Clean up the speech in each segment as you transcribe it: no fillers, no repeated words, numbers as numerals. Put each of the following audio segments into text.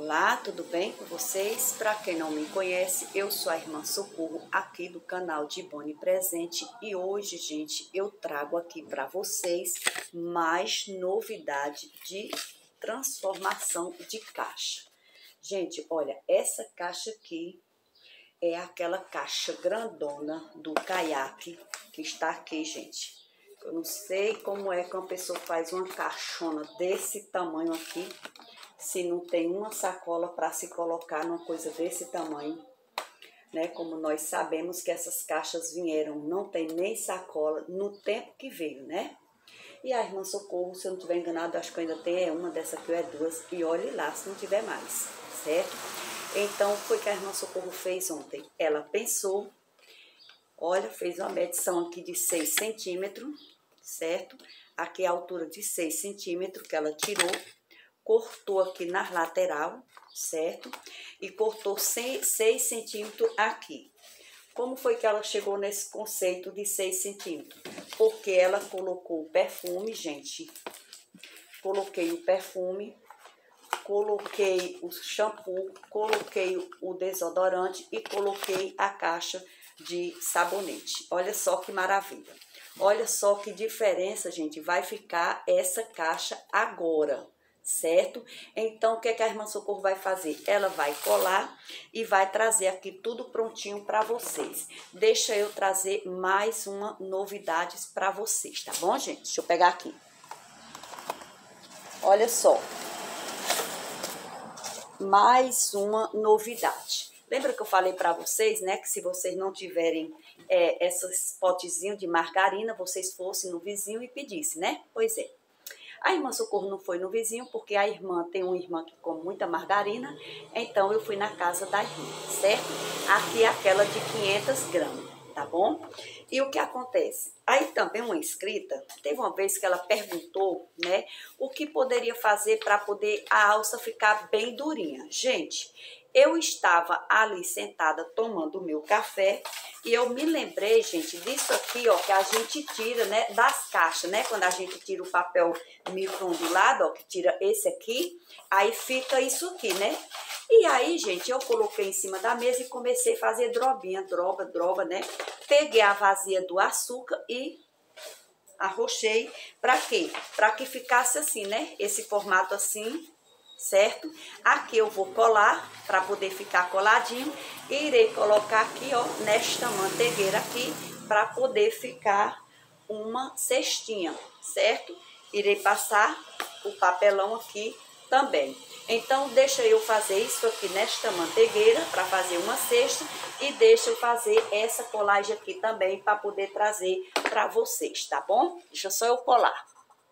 Olá, tudo bem com vocês? Para quem não me conhece, eu sou a irmã Socorro aqui do canal de Boni Presente e hoje, gente, eu trago aqui para vocês mais novidade de transformação de caixa. Gente, olha, essa caixa aqui é aquela caixa grandona do caiaque que está aqui, gente. Eu não sei como é que uma pessoa faz uma caixona desse tamanho aqui, se não tem uma sacola para se colocar numa coisa desse tamanho, né? Como nós sabemos que essas caixas vieram, não tem nem sacola no tempo que veio, né? E a irmã Socorro, se eu não estiver enganado, acho que ainda tem uma dessa aqui ou é duas, e olhe lá se não tiver mais, certo? Então, foi que a irmã Socorro fez ontem. Ela pensou, olha, fez uma medição aqui de 6 centímetros, certo? Aqui é a altura de 6 centímetros que ela tirou. Cortou aqui na lateral, certo? E cortou 6 centímetros aqui. Como foi que ela chegou nesse conceito de 6 centímetros? Porque ela colocou o perfume, gente. Coloquei o perfume, coloquei o shampoo, coloquei o desodorante e coloquei a caixa de sabonete. Olha só que maravilha. Olha só que diferença, gente, vai ficar essa caixa agora, certo? Então, o que a irmã Socorro vai fazer? Ela vai colar e vai trazer aqui tudo prontinho para vocês. Deixa eu trazer mais uma novidade para vocês, tá bom, gente? Deixa eu pegar aqui. Olha só. Mais uma novidade. Lembra que eu falei para vocês, né, que se vocês não tiverem esses potezinhos de margarina, vocês fossem no vizinho e pedissem, né? Pois é. A irmã Socorro não foi no vizinho, porque a irmã tem uma irmã que come muita margarina, então eu fui na casa da irmã, certo? Aqui é aquela de 500 gramas, tá bom? E o que acontece? Aí também uma inscrita, teve uma vez que ela perguntou, né, o que poderia fazer para poder a alça ficar bem durinha. Gente, eu estava ali sentada tomando o meu café e eu me lembrei, gente, disso aqui, ó, que a gente tira, né, das caixas, né? Quando a gente tira o papel micro-ondulado, ó, que tira esse aqui, aí fica isso aqui, né? E aí, gente, eu coloquei em cima da mesa e comecei a fazer drobinha, droba, né? Peguei a vazia do açúcar e arrochei. Pra quê? Pra que ficasse assim, né? Esse formato assim, certo? Aqui eu vou colar para poder ficar coladinho e irei colocar aqui, ó, nesta manteigueira aqui para poder ficar uma cestinha, certo? Irei passar o papelão aqui também. Então, deixa eu fazer isso aqui nesta manteigueira para fazer uma cesta e deixa eu fazer essa colagem aqui também para poder trazer para vocês, tá bom? Deixa só eu colar.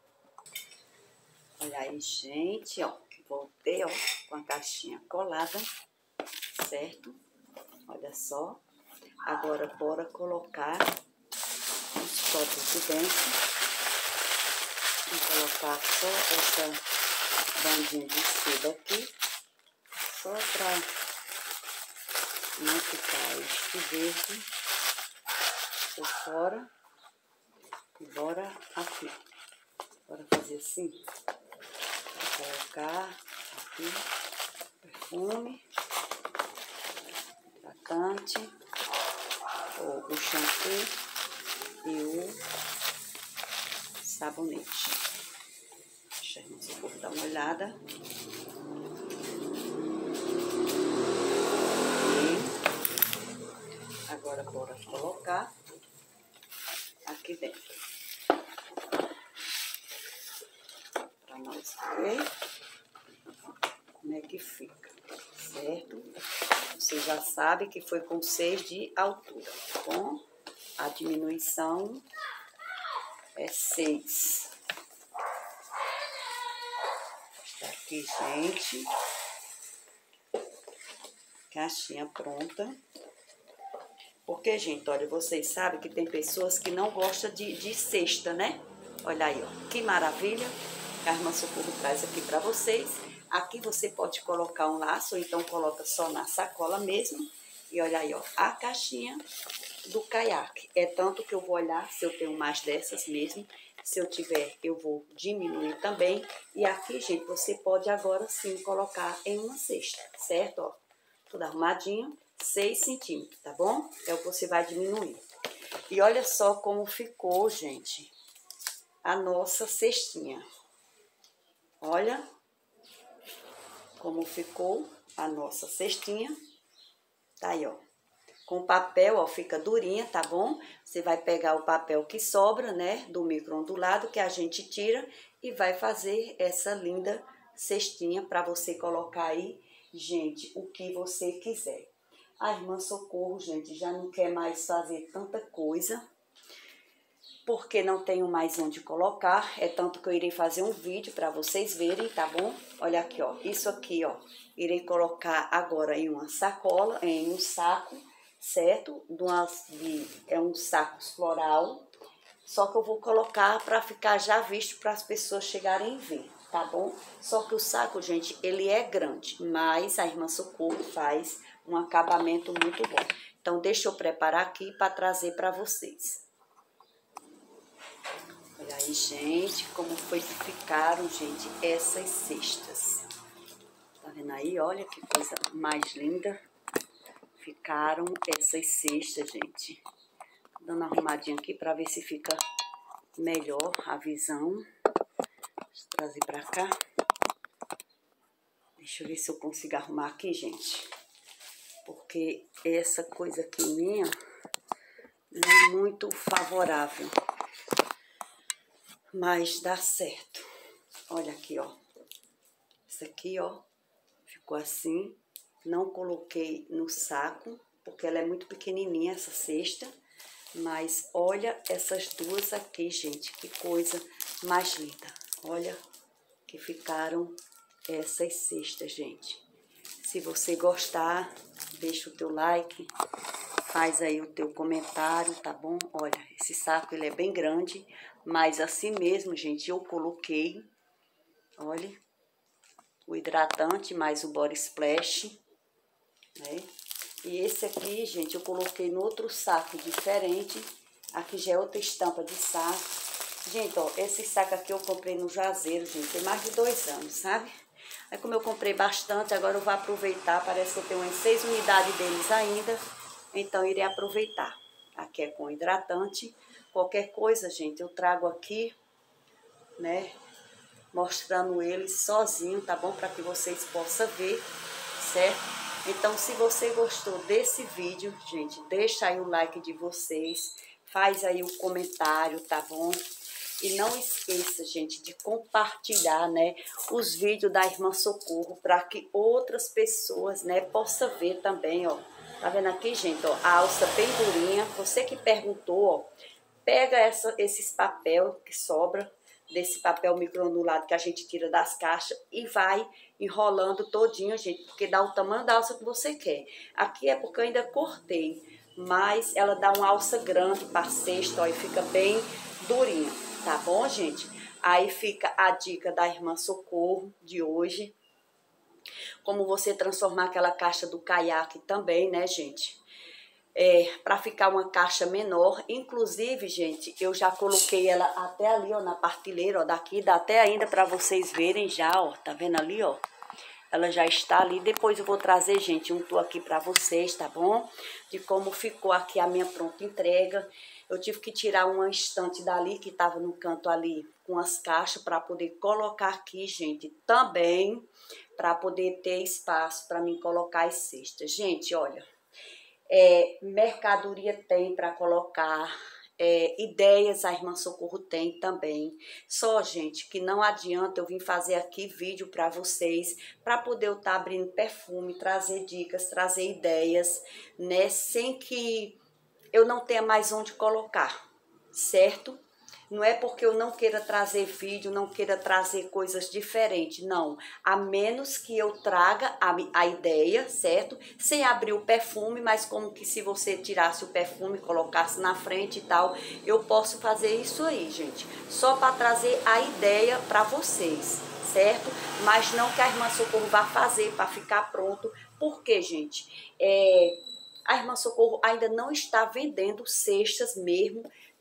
Olha aí, gente, ó. Voltei, ó, com a caixinha colada, certo? Olha só. Agora, bora colocar os copos de dentro. Vou colocar só essa bandinha de seda aqui, só pra não ficar este verde por fora. E bora aqui. Bora fazer assim. Vou colocar aqui perfume, hidratante, o shampoo e o sabonete. Deixa a gente dar uma olhada. E agora bora colocar aqui dentro. Para nós ver como é que fica, certo? Você já sabe que foi com 6 de altura, tá bom? A diminuição é 6. Está aqui, gente. Caixinha pronta. Porque, gente, olha, vocês sabem que tem pessoas que não gostam de cesta, né? Olha aí, ó, que maravilha. A irmã Socorro traz aqui para vocês. Aqui você pode colocar um laço, ou então coloca só na sacola mesmo. E olha aí, ó, a caixinha do caiaque. É tanto que eu vou olhar se eu tenho mais dessas mesmo. Se eu tiver, eu vou diminuir também. E aqui, gente, você pode agora sim colocar em uma cesta, certo? Ó, tudo arrumadinho, 6 centímetros, tá bom? É o que você vai diminuir. E olha só como ficou, gente, a nossa cestinha. Olha como ficou a nossa cestinha. Tá aí, ó. Com papel, ó, fica durinha, tá bom? Você vai pegar o papel que sobra, né, do micro-ondulado que a gente tira e vai fazer essa linda cestinha para você colocar aí, gente, o que você quiser. A irmã Socorro, gente, já não quer mais fazer tanta coisa, porque não tenho mais onde colocar. É tanto que eu irei fazer um vídeo para vocês verem, tá bom? Olha aqui, ó, isso aqui, ó, irei colocar agora em uma sacola, em um saco, certo? É um saco floral, só que eu vou colocar para ficar já visto para as pessoas chegarem e ver, tá bom? Só que o saco, gente, ele é grande, mas a irmã Socorro faz um acabamento muito bom. Então, deixa eu preparar aqui para trazer para vocês. Olha aí, gente, como foi que ficaram, gente, essas cestas. Tá vendo aí? Olha que coisa mais linda. Ficaram essas cestas, gente. Dando uma arrumadinha aqui para ver se fica melhor a visão. Deixa eu trazer para cá. Deixa eu ver se eu consigo arrumar aqui, gente. Porque essa coisa aqui minha não é muito favorável. Mas dá certo. Olha aqui, ó. Isso aqui, ó, ficou assim. Não coloquei no saco, porque ela é muito pequenininha, essa cesta. Mas olha essas duas aqui, gente, que coisa mais linda. Olha que ficaram essas cestas, gente. Se você gostar, deixa o teu like, faz aí o teu comentário, tá bom? Olha, esse saco ele é bem grande, mas assim mesmo, gente, eu coloquei, olha, o hidratante mais o body splash, né? E esse aqui, gente, eu coloquei no outro saco diferente. Aqui já é outra estampa de saco. Gente, ó, esse saco aqui eu comprei no Juazeiro, gente, tem mais de 2 anos, sabe? Aí como eu comprei bastante, agora eu vou aproveitar. Parece que eu tenho umas 6 unidades deles ainda, então irei aproveitar. Aqui é com hidratante. Qualquer coisa, gente, eu trago aqui, né, mostrando ele sozinho, tá bom? Para que vocês possam ver, certo? Então, se você gostou desse vídeo, gente, deixa aí o like de vocês, faz aí o comentário, tá bom? E não esqueça, gente, de compartilhar, né, os vídeos da Irmã Socorro para que outras pessoas, né, possam ver também, ó. Tá vendo aqui, gente, ó, a alça bem durinha. Você que perguntou, ó, pega esses papel que sobra, desse papel micro-ondulado que a gente tira das caixas e vai enrolando todinho, gente, porque dá o tamanho da alça que você quer. Aqui é porque eu ainda cortei, mas ela dá uma alça grande para cesta, ó, e fica bem durinha, tá bom, gente? Aí fica a dica da Irmã Socorro de hoje. Como você transformar aquela caixa do caiaque também, né, gente? Para ficar uma caixa menor. Inclusive, gente, eu já coloquei ela até ali, ó, na partilheira, ó, daqui, dá até ainda para vocês verem já, ó, tá vendo ali, ó? Ela já está ali. Depois eu vou trazer, gente, um tour aqui para vocês, tá bom? De como ficou aqui a minha pronta entrega. Eu tive que tirar uma estante dali, que estava no canto ali, com as caixas, para poder colocar aqui, gente, também, para poder ter espaço para mim colocar as cestas. Gente, olha, mercadoria tem para colocar, ideias a Irmã Socorro tem também. Só, gente, que não adianta eu vir fazer aqui vídeo para vocês, para poder eu estar abrindo perfume, trazer dicas, trazer ideias, né, sem que eu não tenha mais onde colocar, certo? Não é porque eu não queira trazer vídeo, não queira trazer coisas diferentes, não. A menos que eu traga a ideia, certo? Sem abrir o perfume, mas como que se você tirasse o perfume, colocasse na frente e tal, eu posso fazer isso aí, gente. Só para trazer a ideia para vocês, certo? Mas não que a Irmã Socorro vá fazer para ficar pronto, porque, gente, a Irmã Socorro ainda não está vendendo cestas mesmo,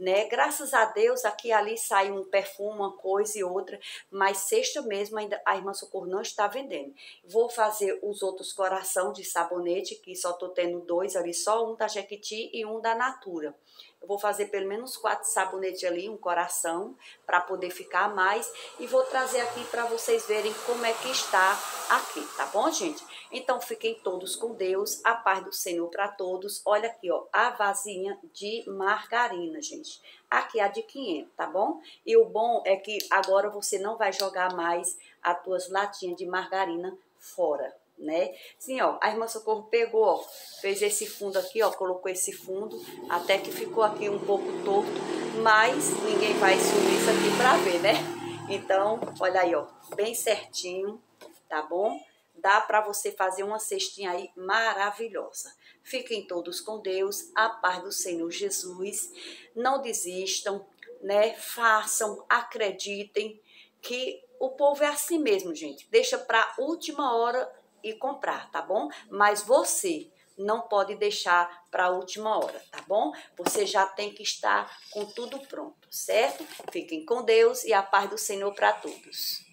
né? Graças a Deus, aqui e ali sai um perfume, uma coisa e outra, mas sexta mesmo ainda a Irmã Socorro não está vendendo. Vou fazer os outros coração de sabonete, que só tô tendo 2 ali, só um da Jequiti e um da Natura. Eu vou fazer pelo menos 4 sabonetes ali, um coração, para poder ficar mais. E vou trazer aqui para vocês verem como é que está aqui, tá bom, gente? Então, fiquem todos com Deus, a paz do Senhor para todos. Olha aqui, ó, a vasinha de margarina, gente. Aqui a de 500, tá bom? E o bom é que agora você não vai jogar mais as tuas latinhas de margarina fora, né? Sim, ó, a Irmã Socorro pegou, ó, fez esse fundo aqui, ó, colocou esse fundo, até que ficou aqui um pouco torto, mas ninguém vai subir isso aqui pra ver, né? Então, olha aí, ó, bem certinho, tá bom? Dá pra você fazer uma cestinha aí maravilhosa. Fiquem todos com Deus, a paz do Senhor Jesus. Não desistam, né? Façam, acreditem que o povo é assim mesmo, gente. Deixa pra última hora e comprar, tá bom? Mas você não pode deixar para a última hora, tá bom? Você já tem que estar com tudo pronto, certo? Fiquem com Deus e a paz do Senhor para todos.